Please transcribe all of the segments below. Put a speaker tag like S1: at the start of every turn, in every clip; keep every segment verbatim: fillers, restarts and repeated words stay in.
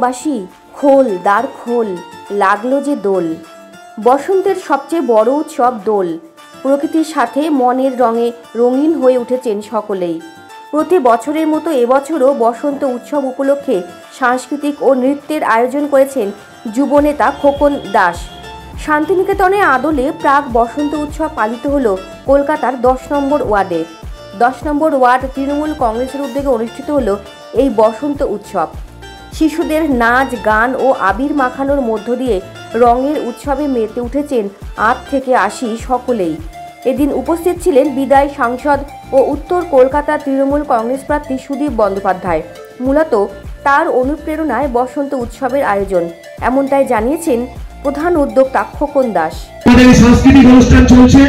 S1: বনবাসী খোল দ্বার খোল, লাগলো যে দোল। বসন্তের সবচেয়ে বড় উৎসব দোল। প্রকৃতির সাথে মনের রঙে রঙিন হয়ে উঠেছেন সকলেই। প্রতি বছরের মতো এবছরও বসন্ত উৎসব উপলক্ষে সাংস্কৃতিক ও নৃত্যের আয়োজন করেছেন যুবনেতা খোকন দাস। শান্তিনিকেতনে আদলে প্রাক বসন্ত উৎসব পালিত হল কলকাতার দশ নম্বর ওয়ার্ডে। দশ নম্বর ওয়ার্ড তৃণমূল কংগ্রেসের উদ্যোগে অনুষ্ঠিত হল এই বসন্ত উৎসব। শিশুদের নাচ গান ও আবির মাখানোর মধ্য দিয়ে রঙের উৎসবে মেতে উঠেছেন আট থেকে আশি সকলেই। এদিন উপস্থিত ছিলেন বিদায়ী সাংসদ ও উত্তর কলকাতা তৃণমূল কংগ্রেস প্রার্থী সুদীপ বন্দ্যোপাধ্যায়। মূলত তার অনুপ্রেরণায় বসন্ত উৎসবের আয়োজন, এমনটাই জানিয়েছেন প্রধান উদ্যোক্তা খোকন দাস।
S2: সাংস্কৃতিক অনুষ্ঠান চলছে।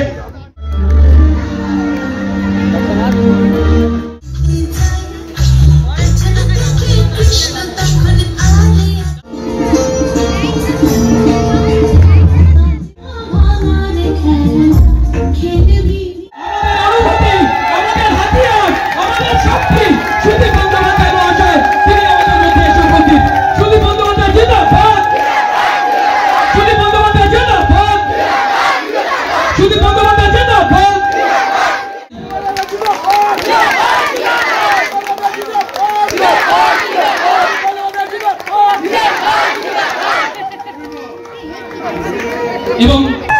S2: এবং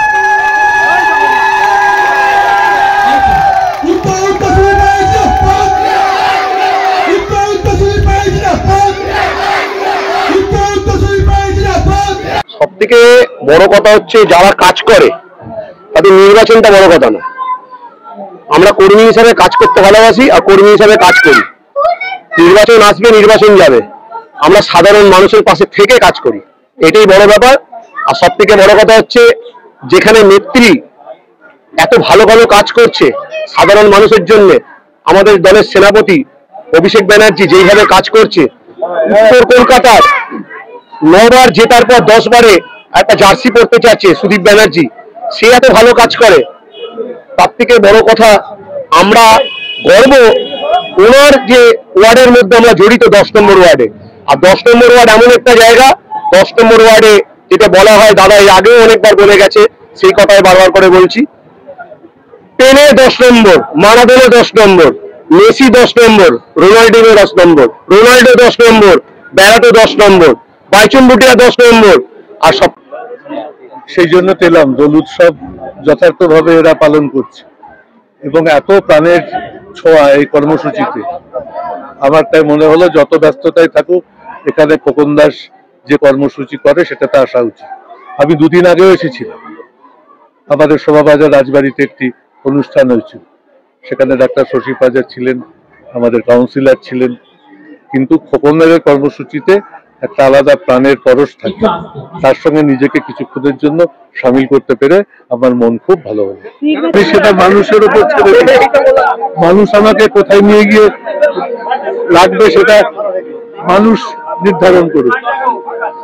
S3: সব থেকে বড় কথা হচ্ছে যারা কাজ করে তাদের নির্বাচনটা বড় কথা না। আমরা কর্মী হিসাবে কাজ করতে ভালোবাসি আর কর্মী হিসাবে কাজ করি। নির্বাচন আসবে, নির্বাচন যাবে, আমরা সাধারণ মানুষের পাশে থেকে কাজ করি, এটাই বড় ব্যাপার। আর সব থেকে বড় কথা হচ্ছে যেখানে নেত্রী এত ভালো ভালো কাজ করছে সাধারণ মানুষের জন্য, আমাদের দলের সেনাপতি অভিষেক ব্যানার্জি যেইভাবে কাজ করছে, উত্তর কলকাতার নবার জেতার পর দশ বারে একটা জার্সি পড়তে চাচ্ছে সুদীপ ব্যানার্জি, সে এত ভালো কাজ করে। তার থেকে বড় কথা আমরা গর্ব ওনার যে ওয়ার্ডের মধ্যে আমরা জড়িত, দশ নম্বর ওয়ার্ডে। আর দশ নম্বর ওয়ার্ড এমন একটা জায়গা, দশ নম্বর ওয়ার্ডে যেটা বলা হয়, দাদা এর আগেও অনেকবার বলে গেছে, সেই কথাই বারবার করে বলছি, পেনে দশ নম্বর, মারাদোনা দশ নম্বর, মেসি দশ নম্বর, রোনাল্ডিনো দশ নম্বর, রোনাল্ডো দশ নম্বর, ব্যারাটো দশ নম্বর, বাইচুন ভুটিয়া দশ নম্বর। আর সব
S4: সেই জন্য পেলাম দোল উৎসব যথার্থভাবে এরা পালন করছে এবং এত প্রাণের ছোঁয়া এই কর্মসূচিতে। আমার তাই মনে হলো যত ব্যস্ততায় থাকুক এখানে খোকন দাস যে কর্মসূচি করে সেটাতে আসা উচিত। আমি দুদিন আগেও এসেছিলাম, আমাদের শোভাবাজার রাজবাড়িতে একটি অনুষ্ঠান হয়েছিল, সেখানে ডাক্তার শশী পাজার ছিলেন, আমাদের কাউন্সিলর ছিলেন, কিন্তু খোকনের কর্মসূচিতে একটা আলাদা প্রাণের পরশ থাকে। তার সঙ্গে নিজেকে কিছুক্ষণের জন্য সামিল করতে পেরে আমার মন খুব ভালো হলো। সেটা মানুষের উপর ছেড়ে দিই, মানুষ আমাকে কোথায় নিয়ে গিয়ে রাখবে সেটা মানুষ নির্ধারণ করুক।